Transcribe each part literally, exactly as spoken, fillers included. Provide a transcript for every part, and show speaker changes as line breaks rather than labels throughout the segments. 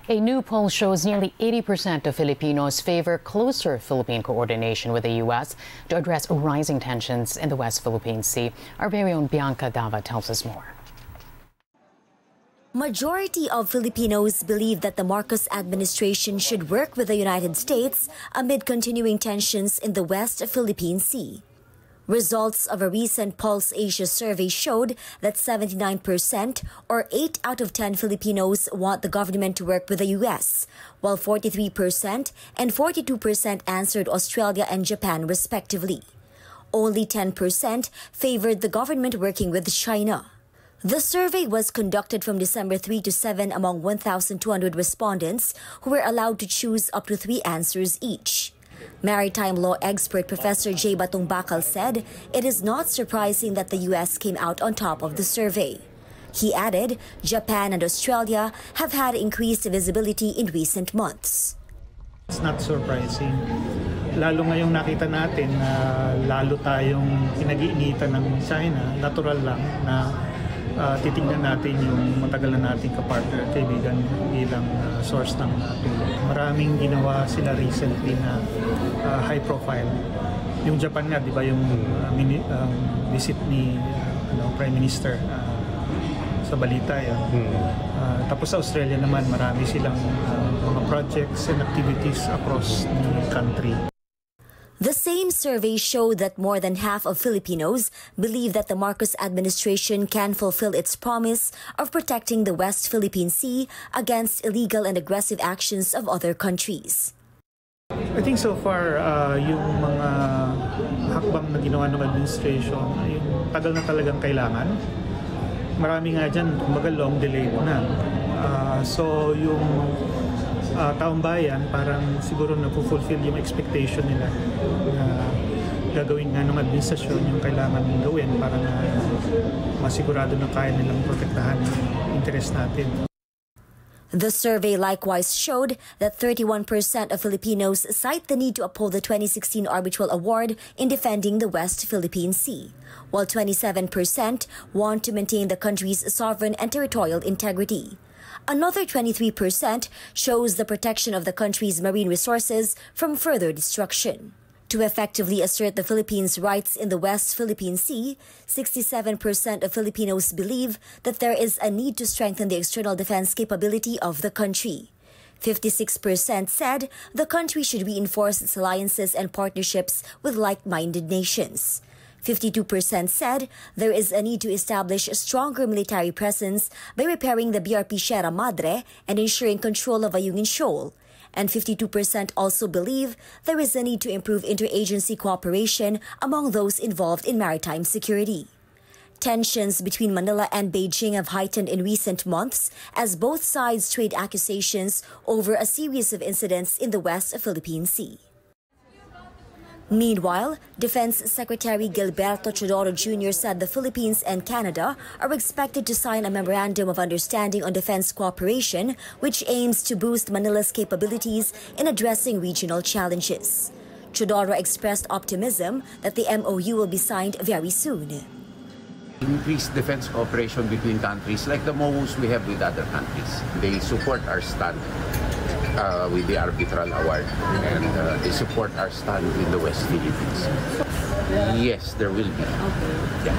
A new poll shows nearly eighty percent of Filipinos favor closer Philippine coordination with the U S to address rising tensions in the West Philippine Sea. Our very own Bianca Dava tells us more.
Majority of Filipinos believe that the Marcos administration should work with the United States amid continuing tensions in the West Philippine Sea. Results of a recent Pulse Asia survey showed that seventy-nine percent or eight out of ten Filipinos want the government to work with the U S, while forty-three percent and forty-two percent answered Australia and Japan respectively. Only ten percent favored the government working with China. The survey was conducted from December third to seventh among one thousand two hundred respondents who were allowed to choose up to three answers each. Maritime law expert Professor J. Batong Bakal said it is not surprising that the U S came out on top of the survey. He added Japan and Australia have had increased visibility in recent months.
It's not surprising. Lalo ngayong nakita natin na uh, lalo tayong pinag-iinitan ng China, natural lang na uh, titingnan natin yung matagal na nating kapartner at kaibigan bilang uh, source ng uh, tulong. Maraming ginawa sila recently na uh, high profile. Yung Japan nga, di ba, yung uh, mini, um, visit ni uh, ano, Prime Minister uh, sa balita yan. Hmm. Uh, tapos sa Australia naman, marami silang uh, mga projects and activities across the country.
The same survey showed that more than half of Filipinos believe that the Marcos administration can fulfill its promise of protecting the West Philippine Sea against illegal and aggressive actions of other countries.
I think so far, uh, yung mga hakbang na ginawa ng administration, yung tagal na talagang kailangan. Marami nga dyan, kumbaga long delayed na. Uh, so yung uh, taong bayan, parang siguro na-fulfill yung expectation nila na gagawin nga ng administrasyon yung kailangan gawin para na masigurado na kaya nilang protektahan yung interest natin.
The survey likewise showed that thirty-one percent of Filipinos cite the need to uphold the twenty sixteen Arbitral Award in defending the West Philippine Sea, while twenty-seven percent want to maintain the country's sovereign and territorial integrity. Another twenty-three percent shows the protection of the country's marine resources from further destruction. To effectively assert the Philippines' rights in the West Philippine Sea, sixty-seven percent of Filipinos believe that there is a need to strengthen the external defense capability of the country. fifty-six percent said the country should reinforce its alliances and partnerships with like-minded nations. fifty-two percent said there is a need to establish a stronger military presence by repairing the B R P Sierra Madre and ensuring control of Ayungin Shoal. And fifty-two percent also believe there is a need to improve interagency cooperation among those involved in maritime security. Tensions between Manila and Beijing have heightened in recent months as both sides trade accusations over a series of incidents in the West Philippine Sea. Meanwhile, Defense Secretary Gilberto Chodoro Junior said the Philippines and Canada are expected to sign a Memorandum of Understanding on Defense Cooperation, which aims to boost Manila's capabilities in addressing regional challenges. Chodoro expressed optimism that the M O U will be signed very soon.
Increased defense cooperation between countries like the M O Us we have with other countries. They support our stand uh, with the Arbitral Award and uh, they support our stand in the West Philippines. Yes, there will be. Yeah.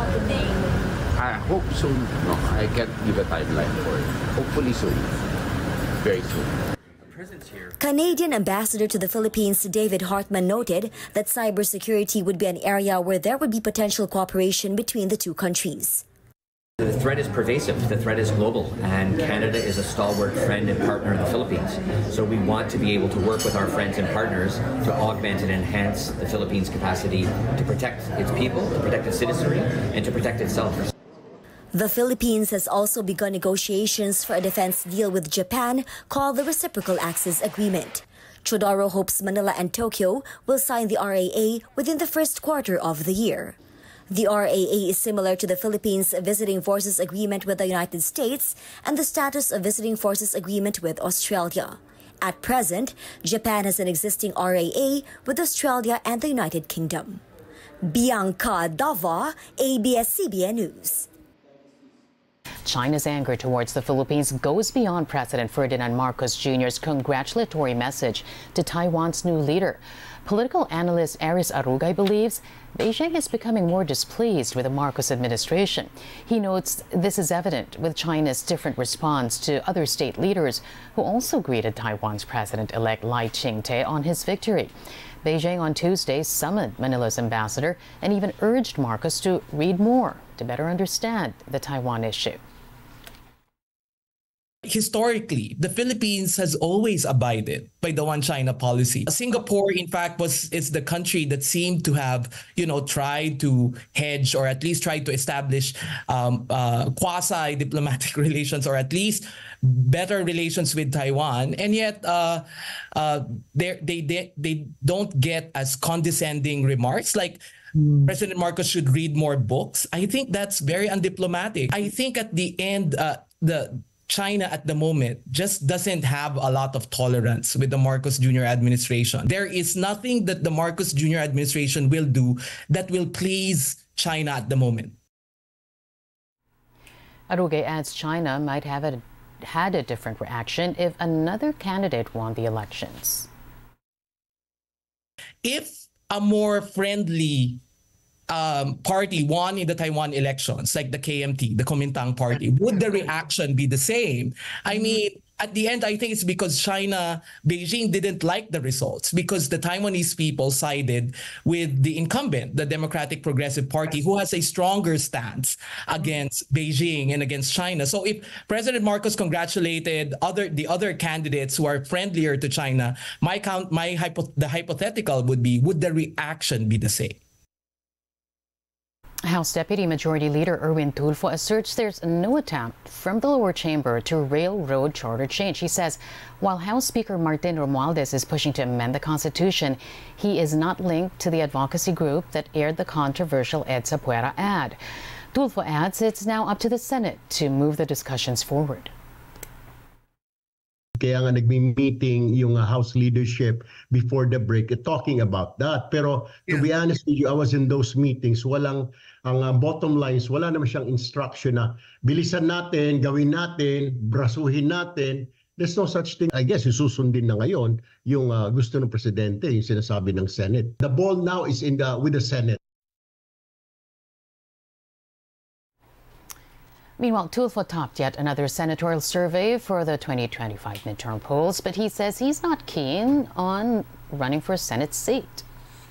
I hope soon. No, I can't give a timeline for it. Hopefully soon. Very soon.
Canadian Ambassador to the Philippines David Hartman noted that cybersecurity would be an area where there would be potential cooperation between the two countries.
The threat is pervasive, the threat is global, and Canada is a stalwart friend and partner of the Philippines. So we want to be able to work with our friends and partners to augment and enhance the Philippines' capacity to protect its people, to protect its citizenry, and to protect itself.
The Philippines has also begun negotiations for a defense deal with Japan called the Reciprocal Access Agreement. Chodoro hopes Manila and Tokyo will sign the R A A within the first quarter of the year. The R A A is similar to the Philippines' Visiting Forces Agreement with the United States and the status of Visiting Forces Agreement with Australia. At present, Japan has an existing R A A with Australia and the United Kingdom. Bianca Dava, A B S C B N News.
China's anger towards the Philippines goes beyond President Ferdinand Marcos Junior's congratulatory message to Taiwan's new leader. Political analyst Aris Arugay believes Beijing is becoming more displeased with the Marcos administration. He notes this is evident with China's different response to other state leaders who also greeted Taiwan's President-elect Lai Ching-te on his victory. Beijing on Tuesday summoned Manila's ambassador and even urged Marcos to read more to better understand the Taiwan issue.
Historically, the Philippines has always abided by the One China policy. Singapore, in fact, was is the country that seemed to have, you know, tried to hedge or at least tried to establish um, uh, quasi-diplomatic relations or at least better relations with Taiwan, and yet uh, uh, they they they don't get as condescending remarks like mm. President Marcos should read more books. I think that's very undiplomatic. I think at the end, uh, the China at the moment just doesn't have a lot of tolerance with the Marcos Junior administration. There is nothing that the Marcos Junior administration will do that will please China at the moment.
Arugay adds China might have a, had a different reaction if another candidate won the elections.
If a more friendly Um, party won in the Taiwan elections, like the K M T, the Kuomintang party, would the reaction be the same? I mean, at the end, I think it's because China, Beijing didn't like the results because the Taiwanese people sided with the incumbent, the Democratic Progressive Party, who has a stronger stance against Beijing and against China. So if President Marcos congratulated other the other candidates who are friendlier to China, my count, my hypo, the hypothetical would be, would the reaction be the same?
House Deputy Majority Leader Erwin Tulfo asserts there's no attempt from the lower chamber to railroad charter change. He says while House Speaker Martin Romualdez is pushing to amend the Constitution, he is not linked to the advocacy group that aired the controversial EDSA Puera ad. Tulfo adds it's now up to the Senate to move the discussions forward.
Kaya nga nagmi-meeting yung uh, House leadership before the break uh, talking about that. Pero to yeah. be honest with you, I was in those meetings. Walang, ang uh, bottom lines, wala naman siyang instruction na bilisan natin, gawin natin, brasuhin natin. There's no such thing. I guess isusundin na ngayon yung uh, gusto ng presidente, yung sinasabi ng Senate. The ball now is in the, with the Senate.
Meanwhile, Tulfo topped yet another senatorial survey for the twenty twenty-five midterm polls, but he says he's not keen on running for a Senate seat.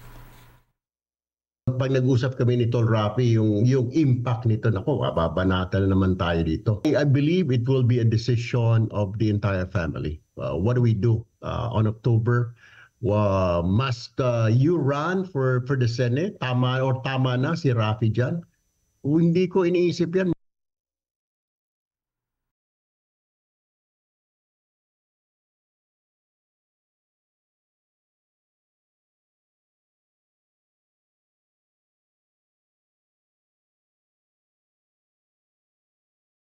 Pag nag-usap kami ni Tol Rafi, yung, yung impact nito, nako, babanata na naman tayo dito. I believe it will be a decision of the entire family. Uh, what do we do uh, on October? Uh, must uh, you run for, for the Senate? Tama or tama na si Rafi dyan? Hindi ko iniisip yan.